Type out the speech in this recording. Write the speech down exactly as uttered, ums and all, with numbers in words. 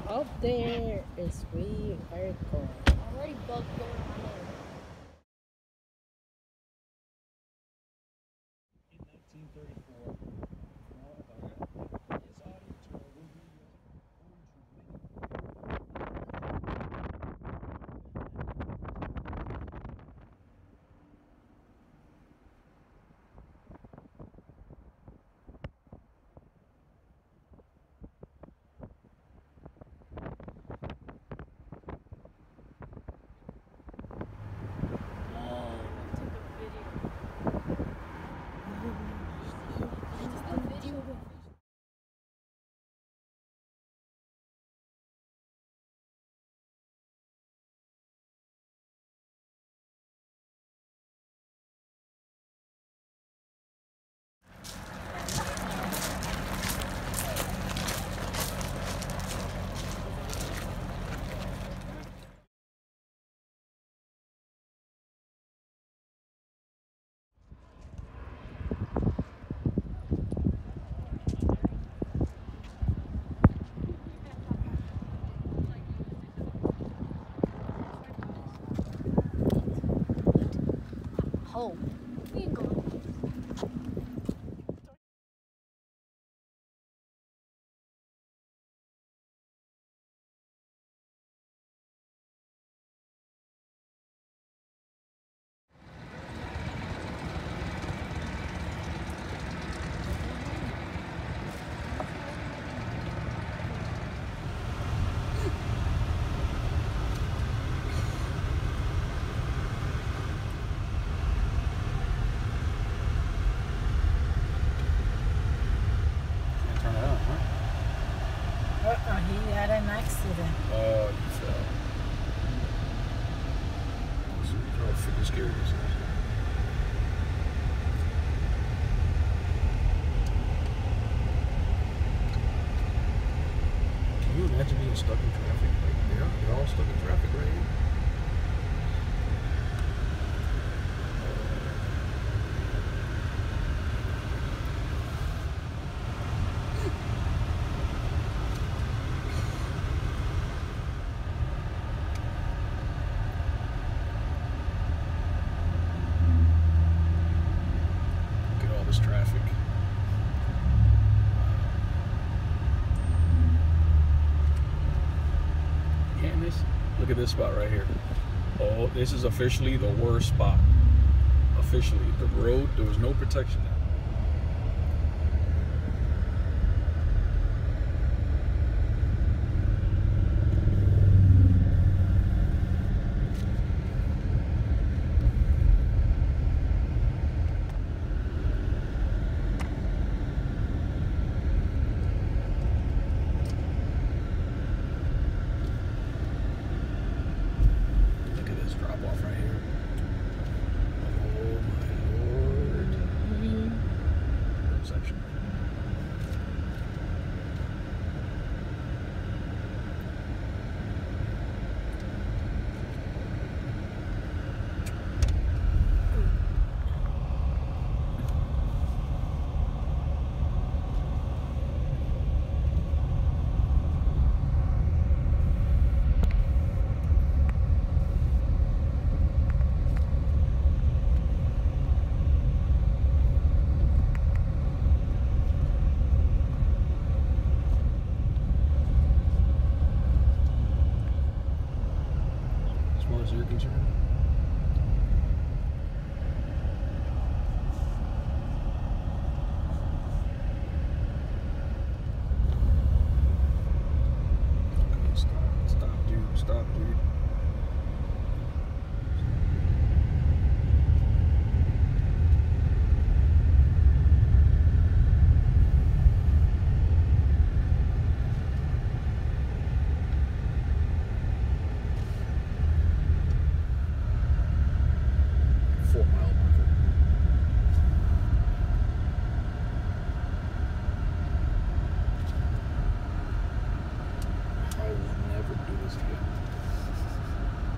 Up there is really hardcore. I'm already bugged going on there. In nineteen thirty-four, his audience were movie Home. We ain't going. turn it on, huh? Uh-uh, he had an accident. Oh, you fell. You're freaking scared of yourself. Can you imagine being stuck in traffic right there? They're all stuck in traffic right here. Look at all this traffic. And this, look at this spot right here. Oh, this is officially the worst spot. Officially, the road, there was no protection now. Look at this drop off right here. Oh my lord. Mm-hmm. Section. As far as you're concerned. Okay, stop, stop, dude, stop, dude.